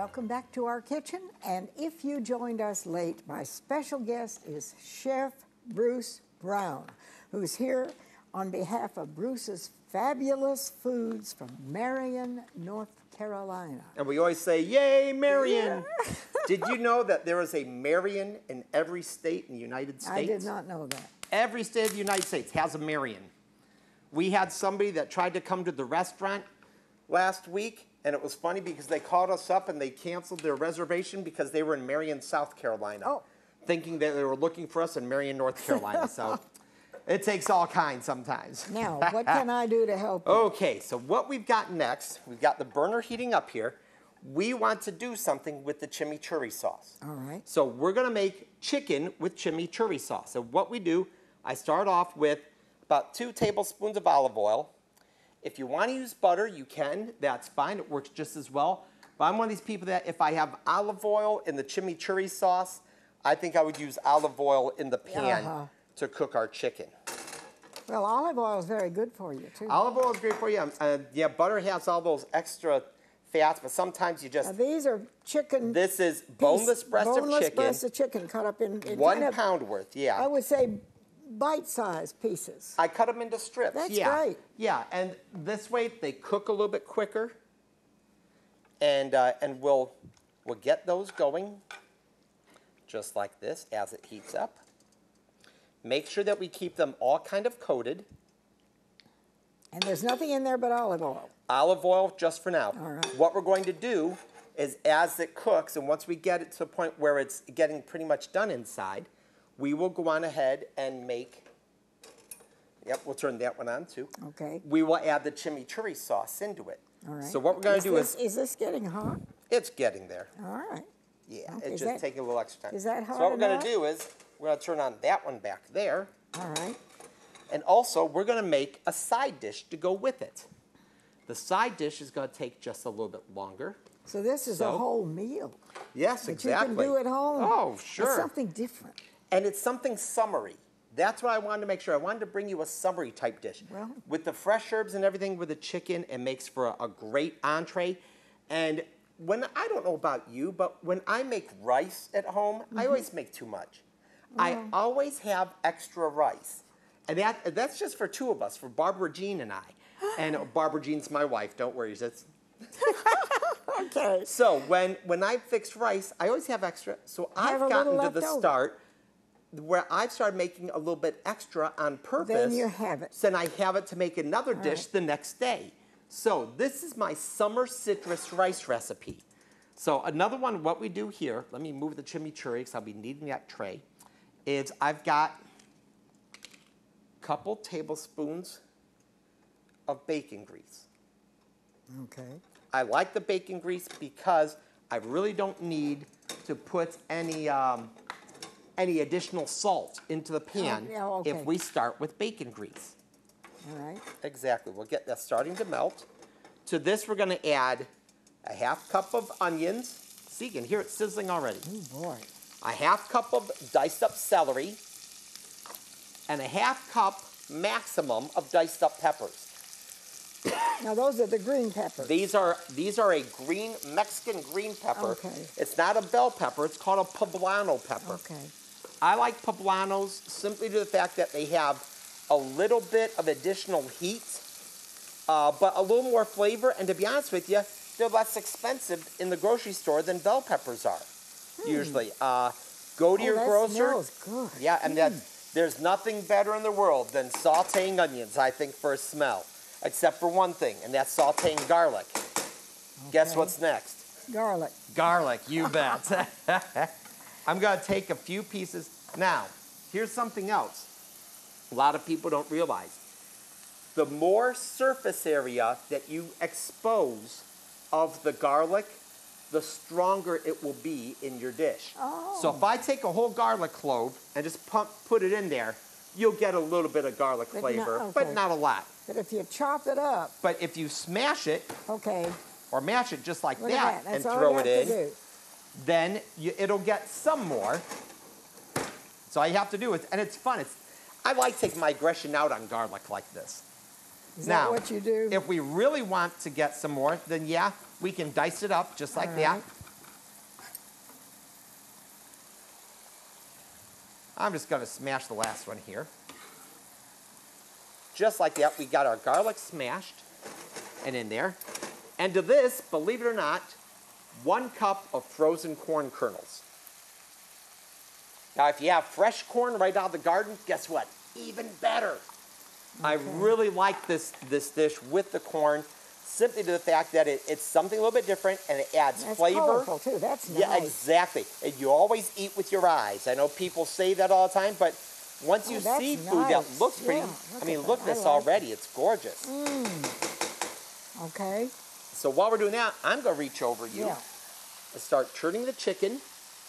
Welcome back to our kitchen. And if you joined us late, my special guest is Chef Bruce Brown, who's here on behalf of Bruce's Fabulous Foods from Marion, North Carolina. And we always say, yay, Marion! Yeah. Did you know that there is a Marion in every state in the United States? I did not know that. Every state of the United States has a Marion. We had somebody that tried to come to the restaurant last week, and it was funny because they called us up and they canceled their reservation because they were in Marion, South Carolina, thinking that they were looking for us in Marion, North Carolina. So it takes all kinds sometimes. Now, what can I do to help you? Okay, so what we've got next, we've got the burner heating up here. We want to do something with the chimichurri sauce. All right. So we're going to make chicken with chimichurri sauce. So what we do, I start off with about 2 tablespoons of olive oil. If you want to use butter, you can. That's fine. It works just as well. But I'm one of these people that if I have olive oil in the chimichurri sauce, I think I would use olive oil in the pan to cook our chicken. Well, olive oil is very good for you, too. Olive oil is great for you. Yeah, butter has all those extra fats, but sometimes you just... Now, these are chicken... This is boneless breast of chicken. Boneless breast of chicken cut up in 1 pound worth, yeah. I would say bite-sized pieces. I cut them into strips. That's great. Yeah, and this way they cook a little bit quicker, and we'll get those going just like this as it heats up. Make sure that we keep them all kind of coated. And there's nothing in there but olive oil. Olive oil just for now. All right. What we're going to do is as it cooks, and once we get it to the point where it's getting pretty much done inside, we will go on ahead and make, we'll turn that one on too. Okay. We will add the chimichurri sauce into it. All right. So what we're going to do is... Is this getting hot? It's getting there. All right. Yeah, Okay. it's just taking a little extra time. Is that hot So what we're going enough? to do is, we're going to turn on that one back there. All right. And also, we're going to make a side dish to go with it. The side dish is going to take just a little bit longer. So this is a whole meal. Yes, that exactly. you can do at home. Oh, sure. It's something different. And it's something summery. That's what I wanted to make sure. I wanted to bring you a summery type dish. Well, with the fresh herbs and everything with the chicken, it makes for a great entree. And when, I don't know about you, but when I make rice at home, I always make too much. I always have extra rice. And that's just for 2 of us, for Barbara Jean and I. And Barbara Jean's my wife, don't worry. That's okay. So when I fix rice, I always have extra. So I've gotten to the start where I've started making a little bit extra on purpose. Then you have it. So then I have it to make another dish the next day. So this is my summer citrus rice recipe. So another one, what we do here, let me move the chimichurri because I'll be needing that tray, is I've got a couple tablespoons of bacon grease. Okay. I like the bacon grease because I really don't need to put any additional salt into the pan if we start with bacon grease. All right. Exactly. We'll get that starting to melt. To this, we're going to add a 1/2 cup of onions. See, you can hear it sizzling already. Oh, boy. A 1/2 cup of diced up celery. And a 1/2 cup maximum of diced up peppers. Now, those are the green peppers. These are a green, Mexican green pepper. Okay. It's not a bell pepper. It's called a poblano pepper. Okay. I like poblanos simply due to the fact that they have a little bit of additional heat, but a little more flavor. And to be honest with you, they're less expensive in the grocery store than bell peppers are, usually. Go to your grocer. That smells good. Yeah, and there's nothing better in the world than sauteing onions, I think, for a smell. Except for one thing, and that's sauteing garlic. Guess what's next? Garlic. Garlic, you bet. I'm going to take a few pieces. Now, here's something else a lot of people don't realize. The more surface area that you expose of the garlic, the stronger it will be in your dish. Oh. So if I take a whole garlic clove and just put it in there, you'll get a little bit of garlic flavor, but not a lot. But if you chop it up. But if you smash it, or mash it just like that and throw it in, then it'll get some more. So all you have to do is, and it's fun. I like taking my aggression out on garlic like this. Is that what you do? If we really want to get some more, then yeah, we can dice it up just like that. I'm just going to smash the last one here. Just like that, we got our garlic smashed and in there. And to this, believe it or not, 1 cup of frozen corn kernels. Now, if you have fresh corn right out of the garden, guess what? Even better. Okay. I really like this dish with the corn, simply to the fact that it's something a little bit different and it adds flavor. That's colorful too. That's nice. Yeah, exactly. And you always eat with your eyes. I know people say that all the time, but once you see food that looks pretty, look at this already. It's gorgeous. Okay. So while we're doing that, I'm going to reach over you and start turning the chicken.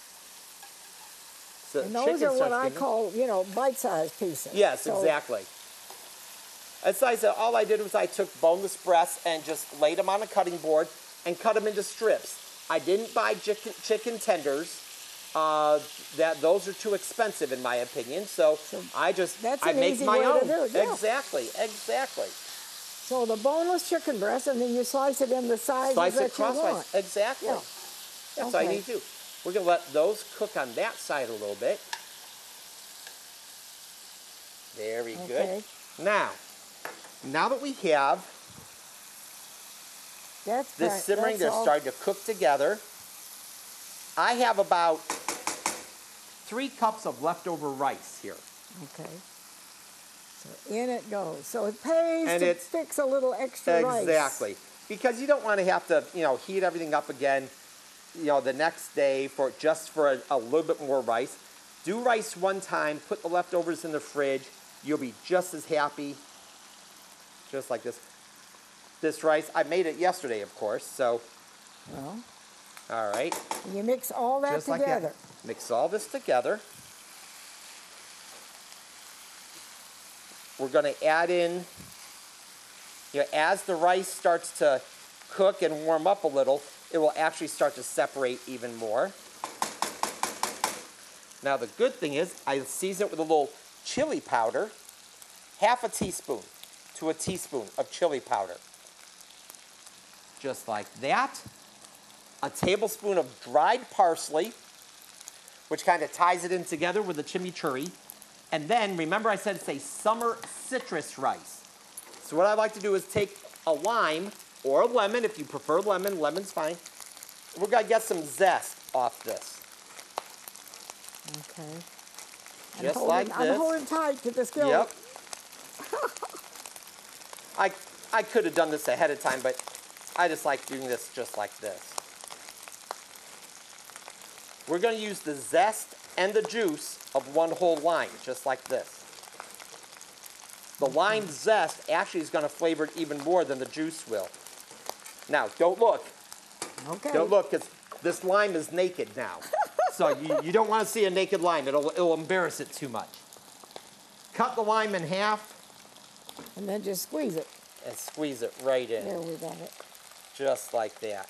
So and those are what I call, bite-sized pieces. Yes, exactly. And so all I did was I took boneless breasts and just laid them on a cutting board and cut them into strips. I didn't buy chicken tenders. Those are too expensive in my opinion. So I make my own. Yeah. Exactly. So the boneless chicken breast, and then you slice it in the sizes that you want. Exactly. Yeah. That's all you need to do. We're going to let those cook on that side a little bit. Very good. Now that we have this simmering, they're starting to cook together. I have about 3 cups of leftover rice here. Okay. So in it goes. So it pays to fix a little extra rice. Exactly. Because you don't want to have to, heat everything up again, the next day for a little bit more rice. Do rice one time, put the leftovers in the fridge. You'll be just as happy. Just like this. This rice, I made it yesterday, of course, so. Well. All right. And you mix all that together. Like that. Mix all this together. We're going to add in, as the rice starts to cook and warm up a little, it will actually start to separate even more. Now the good thing is, I season it with a little chili powder, 1/2 teaspoon to 1 teaspoon of chili powder. Just like that. A tablespoon of dried parsley, which kind of ties it in together with the chimichurri. And then, remember I said it's a summer citrus rice. So what I like to do is take a lime, or a lemon, if you prefer lemon, lemon's fine. We're going to get some zest off this. Okay. Just like this. I'm holding tight to the skillet. Yep. I could have done this ahead of time, but I just like doing this just like this. We're going to use the zest and the juice of 1 whole lime, just like this. The lime zest actually is going to flavor it even more than the juice will. Now, don't look. Okay. Don't look, because this lime is naked now. So you don't want to see a naked lime. It'll embarrass it too much. Cut the lime in half. And then just squeeze it. And squeeze it right in. There, we got it. Just like that.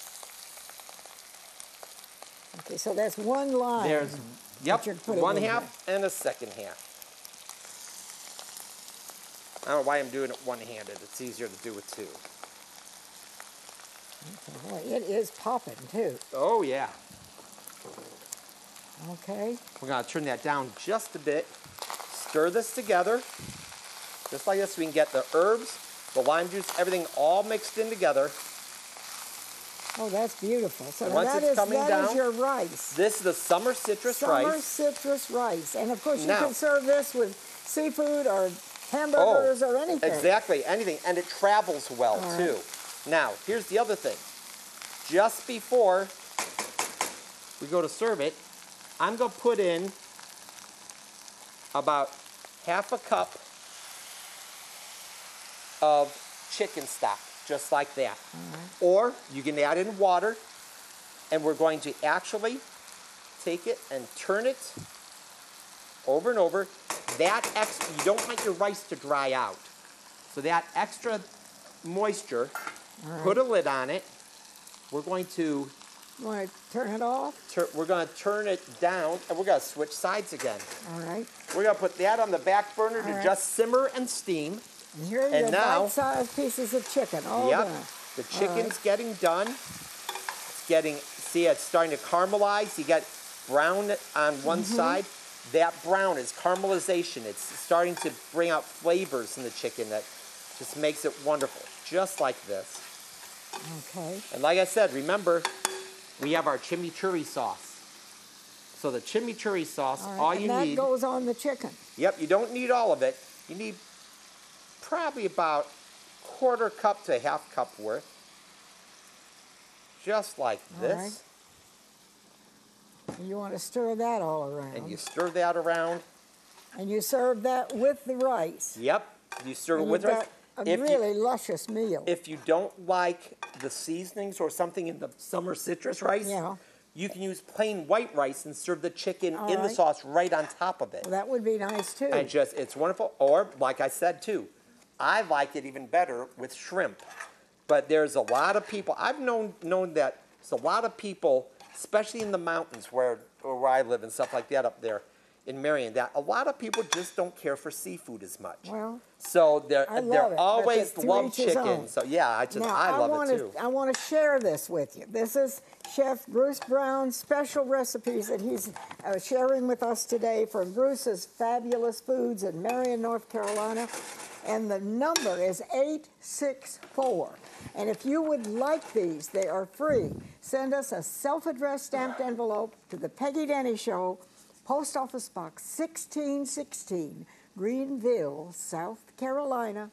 Okay, so that's 1 lime. There's, yep, 1/2 and a 2nd half. I don't know why I'm doing it one-handed. It's easier to do with 2. Okay, boy, it is popping too. Oh, yeah. Okay. We're going to turn that down just a bit. Stir this together. Just like this, so we can get the herbs, the lime juice, everything all mixed in together. Oh, that's beautiful. So once that is your rice. This is the summer citrus rice. Summer citrus rice. And of course you can serve this with seafood or hamburgers or anything. Exactly, anything. And it travels well too. Now, here's the other thing. Just before we go to serve it, I'm going to put in about 1/2 cup of chicken stock, just like that. Or you can add in water, and we're going to actually take it and turn it over and over. You don't want your rice to dry out. So that extra moisture, put a lid on it. We're going to... You want to turn it off? We're going to turn it down, and we're going to switch sides again. All right. We're going to put that on the back burner to just simmer and steam. And here are your bite-sized pieces of chicken, all done. The chicken's getting done. It's getting, see, it's starting to caramelize. You got brown on one side. that brown is caramelization. It's starting to bring out flavors in the chicken that just makes it wonderful, just like this. Okay. And like I said, remember, we have our chimichurri sauce. So the chimichurri sauce, all you and that need. goes on the chicken. Yep, you don't need all of it. You need probably about 1/4 cup to 1/2 cup worth. Just like this. All right. And you want to stir that all around. And you stir that around. And you serve that with the rice. Yep, you stir it And with you've rice. got a really luscious meal. If you don't like the seasonings or something in the summer citrus rice, Yeah. you can use plain white rice and serve the chicken All in the right. sauce right on top of it. Well, that would be nice too. And just, it's wonderful. Or, like I said too, I like it even better with shrimp. But there's a lot of people, I've known that there's a lot of people, especially in the mountains where I live and stuff like that up there in Marion, that a lot of people just don't care for seafood as much. Well, So I love they're it, but always to love each his own. chicken. So yeah, now I love it too. I want to share this with you. This is Chef Bruce Brown's special recipes that he's sharing with us today for Bruce's Fabulous Foods in Marion, North Carolina. And the number is 864. And if you would like these, they are free. Send us a self-addressed stamped envelope to the Peggy Denny Show, Post Office Box 1616, Greenville, South Carolina,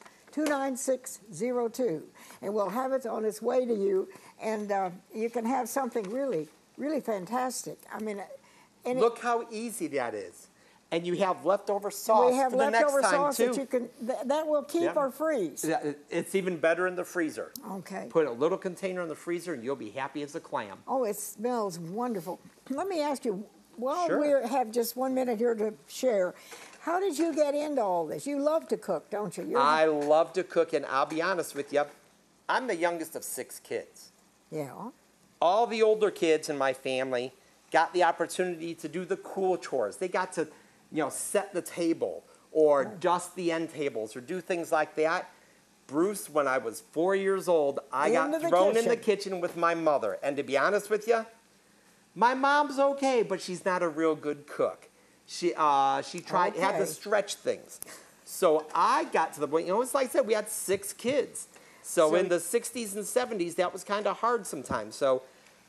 29602. And we'll have it on its way to you. And you can have something really, really fantastic. I mean, and Look how easy that is. And you have leftover sauce we have for the next leftover time sauce too. that you can that will keep Yeah. or freeze. Yeah, it's even better in the freezer. Okay. Put a little container in the freezer and you'll be happy as a clam. Oh, it smells wonderful. Let me ask you, while Sure. we have just 1 minute here to share, how did you get into all this? You love to cook, don't you? I love to cook, and I'll be honest with you, I'm the youngest of 6 kids. Yeah. All the older kids in my family got the opportunity to do the cool chores. They got to, set the table or dust the end tables or do things like that. Bruce, when I was 4 years old, I got Into the thrown in the kitchen. kitchen with my mother. And to be honest with you, my mom's okay, but she's not a real good cook. She had Okay. to stretch things. So I got to the point, it's like I said, we had 6 kids. So in the 60s and 70s, that was kind of hard sometimes. So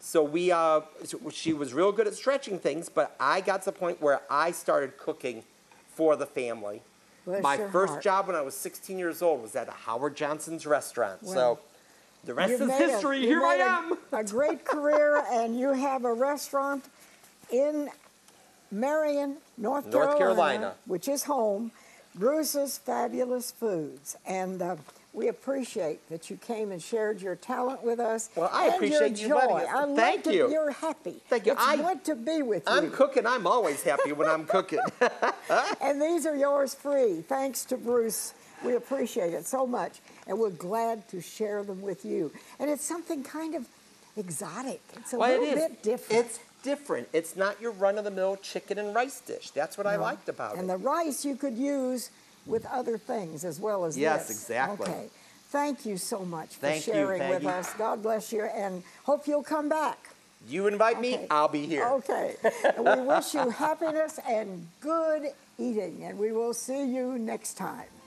she was real good at stretching things, but I got to the point where I started cooking for the family. Bless My your first heart. job when I was 16 years old was at a Howard Johnson's restaurant. Well, so the rest You've is made history. you've Here I made am. A great career, and you have a restaurant in Marion, North Carolina. which is home, Bruce's Fabulous Foods. And we appreciate that you came and shared your talent with us. Well, I and appreciate your you letting joy. us. I love Thank that you. You're happy. Thank you. It's good to be with you. I'm cooking. I'm always happy when I'm cooking. And these are yours free. Thanks to Bruce. We appreciate it so much. And we're glad to share them with you. And it's something kind of exotic. It's a little bit different. It's different. It's not your run-of-the-mill chicken and rice dish. That's what I liked about And it. the rice you could use with other things as well as Yes, this. exactly. Okay. Thank you so much for Thank you, sharing with Peggy. us. God bless you, and hope you'll come back. You invite me, Okay. I'll be here. Okay. And we wish you happiness and good eating, and we will see you next time.